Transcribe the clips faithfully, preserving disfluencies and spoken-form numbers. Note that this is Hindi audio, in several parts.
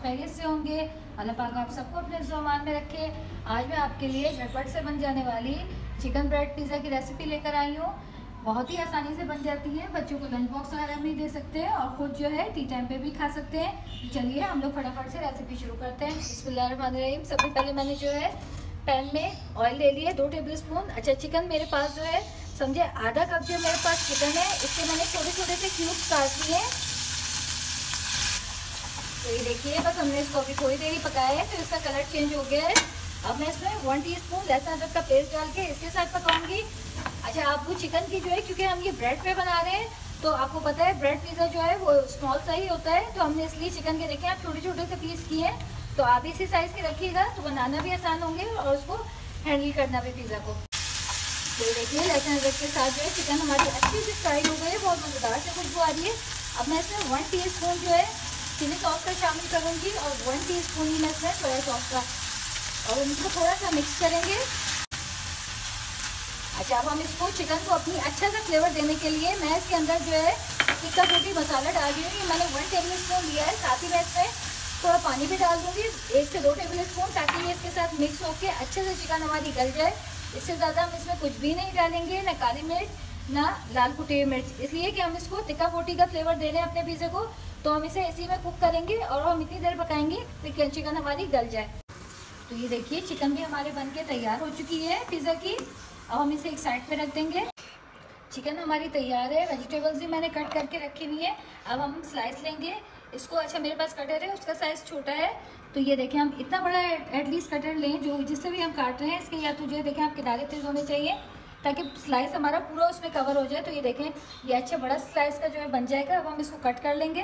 खैरियत से होंगे। अल्लाह पाक आप सबको अपने ज़ुबान में रखे। आज मैं आपके लिए झटपट से बन जाने वाली चिकन ब्रेड पिज़्ज़ा की रेसिपी लेकर आई हूँ। बहुत ही आसानी से बन जाती है, बच्चों को लंच बॉक्स वगैरह में दे सकते हैं और खुद जो है टी टाइम पे भी खा सकते हैं। चलिए हम लोग फटाफट से रेसिपी शुरू करते हैं। बिस्मिल्लाहिर्रहमानिर्रहीम। सबसे पहले मैंने जो है पैन में ऑयल ले लिया दो टेबल स्पून। अच्छा, चिकन मेरे पास जो है समझे आधा कप जो मेरे पास चिकन है, इसके मैंने छोटे छोटे से क्यूब्स काट लिए। तो ये देखिए, बस हमने इसको अभी थोड़ी देर ही पकाया है तो इसका कलर चेंज हो गया है। अब मैं इसमें वन टीस्पून लहसुन अदरक का पेस्ट डाल के इसके साथ पकाऊंगी। अच्छा, आपको चिकन की जो है, क्योंकि हम ये ब्रेड पे बना रहे हैं तो आपको पता है ब्रेड पिज़्ज़ा जो है वो स्मॉल सा ही होता है, तो हमने इसलिए चिकन के देखें आप छोटे छोटे से पीस किए हैं, तो आप इसी साइज़ के रखिएगा तो बनाना भी आसान होंगे और उसको हैंडल करना भी पिज़्ज़ा को। तो देखिए लहसुन अदरक के साथ जो है चिकन हमारी अच्छी से फ्राई हो गई है, बहुत मज़ेदार से खुशबू आ रही है। अब मैं इसमें वन टी स्पून जो है चिली सॉस का शामिल करूँगी और वन टी स्पून ही मैं इसमें सोया सॉस का, और इनको थोड़ा सा मिक्स करेंगे। अच्छा, अब हम इसको चिकन को अपनी अच्छा सा फ्लेवर देने के लिए मैं इसके अंदर जो है टिक्का रोटी मसाला डाल रही हूँ। ये मैंने वन टेबल स्पून लिया है, साथ ही मैं इसमें थोड़ा पानी भी डाल दूँगी, एक से दो टेबल स्पून, ताकि ये इसके साथ मिक्स होकर अच्छे से चिकन हमारी गल जाए। इससे ज़्यादा हम इसमें कुछ भी नहीं डालेंगे, ना काली मिर्च ना लाल कुटी हुई मिर्च, इसलिए कि हम इसको टिक्का रोटी का फ्लेवर दे रहे हैं अपने पिज़्ज़ा को, तो हम इसे इसी में कुक करेंगे और हम इतनी देर पकाएंगे कि चिकन हमारी गल जाए। तो ये देखिए चिकन भी हमारे बनके तैयार हो चुकी है पिज़्ज़ा की। अब हम इसे एक साइड पे रख देंगे। चिकन हमारी तैयार है, वेजिटेबल्स भी मैंने कट करके रखी हुई है। अब हम स्लाइस लेंगे इसको। अच्छा, मेरे पास कटर है, उसका साइज़ छोटा है, तो ये देखें हम इतना बड़ा एटलीस्ट कटर लें जो जिससे भी हम काट रहे हैं इसके, या तो जो देखें आप किनारे तेज होने चाहिए ताकि स्लाइस हमारा पूरा उसमें कवर हो जाए। तो ये देखें ये अच्छा बड़ा स्लाइस का जो है बन जाएगा। अब हम इसको कट कर लेंगे।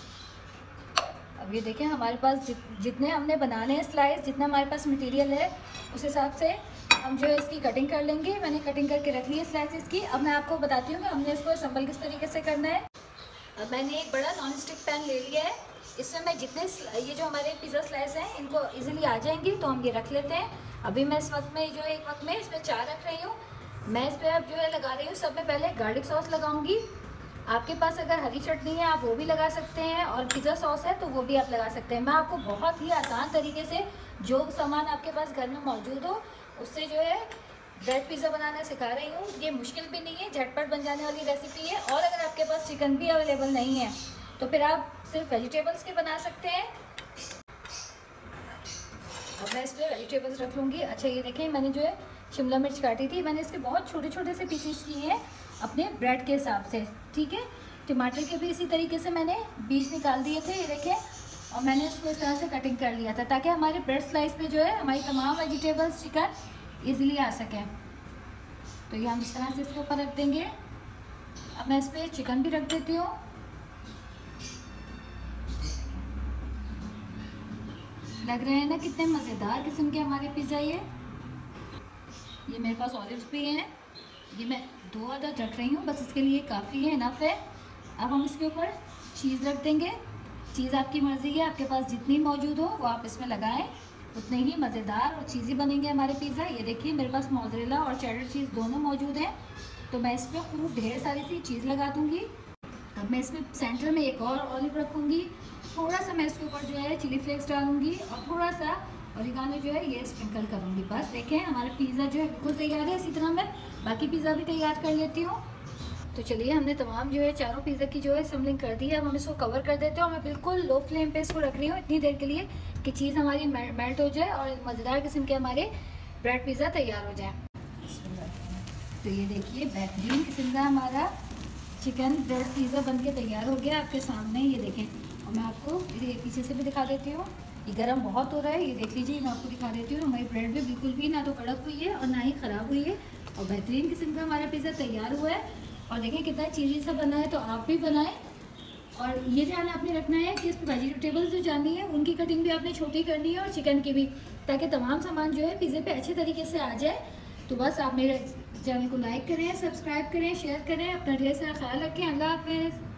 अब ये देखें हमारे पास जि, जितने हमने बनाने हैं स्लाइस, जितना हमारे पास मटेरियल है उस हिसाब से हम जो है इसकी कटिंग कर लेंगे। मैंने कटिंग करके रख ली है स्लाइसेस की। अब मैं आपको बताती हूँ कि हमने इसको असम्बल किस तरीके से करना है। अब मैंने एक बड़ा नॉन स्टिक पैन ले लिया है, इसमें मैं जितने ये जो हमारे पिज़्ज़ा स्लाइस हैं इनको इजीली आ जाएंगी, तो हम ये रख लेते हैं। अभी मैं इस वक्त में जो है एक वक्त में इसमें चार रख रही हूँ। मैं इस पर अब जो है लगा रही हूँ, सब में पहले गार्लिक सॉस लगाऊंगी। आपके पास अगर हरी चटनी है आप वो भी लगा सकते हैं, और पिज़्ज़ा सॉस है तो वो भी आप लगा सकते हैं। मैं आपको बहुत ही आसान तरीके से जो सामान आपके पास घर में मौजूद हो उससे जो है ब्रेड पिज़्ज़ा बनाना सिखा रही हूँ। ये मुश्किल भी नहीं है, झटपट बन जाने वाली रेसिपी है। और अगर आपके पास चिकन भी अवेलेबल नहीं है तो फिर आप सिर्फ वेजिटेबल्स के बना सकते हैं। अब मैं इस पर वेजिटेबल्स रख लूँगी। अच्छा, ये देखें मैंने जो है शिमला मिर्च काटी थी, मैंने इसके बहुत छोटे छोटे से पीसेस किए हैं अपने ब्रेड के हिसाब से, ठीक है। टमाटर के भी इसी तरीके से मैंने बीज निकाल दिए थे, ये देखें, और मैंने इसको इस तरह से कटिंग कर लिया था ताकि हमारे ब्रेड स्लाइस पे जो है हमारी तमाम वेजिटेबल्स चिकन ईजिली आ सकें। तो ये हम इस तरह से इसके ऊपर रख देंगे। अब मैं इस पर चिकन भी रख देती हूँ। लग रहे हैं ना कितने मज़ेदार किस्म के हमारे पिज़्ज़ा। ये ये मेरे पास ऑलिव्स भी हैं, ये मैं दो अदद रख रही हूँ, बस इसके लिए काफ़ी है, इनफ है। अब हम इसके ऊपर चीज़ रख देंगे। चीज़ आपकी मर्ज़ी है, आपके पास जितनी मौजूद हो वो आप इसमें लगाएं, उतने ही मज़ेदार और चीज़ी बनेंगे हमारे पिज़्ज़ा। ये देखिए मेरे पास मोज़रेला और चेडर चीज़ दोनों मौजूद हैं, तो मैं इस पर खूब ढेर सारी सी चीज़ लगा दूँगी। अब मैं इसमें सेंटर में एक और ऑलिव रखूँगी, थोड़ा सा मैं इसके ऊपर जो है चिली फ्लेक्स डालूँगी और थोड़ा सा ओरिगानो जो है ये स्प्रिंकल करूँगी। बस देखें हमारा पिज़्ज़ा जो है बिल्कुल तैयार है। इसी तरह मैं बाकी पिज़्ज़ा भी तैयार कर लेती हूँ। तो चलिए हमने तमाम जो है चारों पिज़्ज़ा की जो है असम्बलिंग कर दी है। अब हम इसको कवर कर देते हैं और मैं बिल्कुल लो फ्लेम पे इसको रख रही हूँ इतनी देर के लिए कि चीज़ हमारी मेल्ट हो जाए और मज़ेदार किस्म के हमारे ब्रेड पिज़्ज़ा तैयार हो जाए। तो ये देखिए बेहतरीन किस्म का हमारा चिकन ब्रेड पिज़्ज़ा बन के तैयार हो गया आपके सामने। ये देखें, और मैं आपको ये पीछे से भी दिखा देती हूँ। ये गर्म बहुत हो रहा है, ये देख लीजिए, मैं आपको दिखा देती हूँ। हमारी ब्रेड भी बिल्कुल भी ना तो कड़क हुई है और ना ही ख़राब हुई है, और बेहतरीन किस्म का हमारा पिज़्ज़ा तैयार हुआ है। और देखें कितना चीज़ी सा बना है, तो आप भी बनाएं। और ये ध्यान आपने रखना है कि इसमें वेजिटेबल्स जो जानी है उनकी कटिंग भी आपने छोटी करनी है और चिकन की भी, ताकि तमाम सामान जो है पिज़्ज़े पे अच्छे तरीके से आ जाए। तो बस आप मेरे चैनल को लाइक करें, सब्सक्राइब करें, शेयर करें, अपना ढेर सारा ख्याल रखें। अल्लाह हाफ़िज़।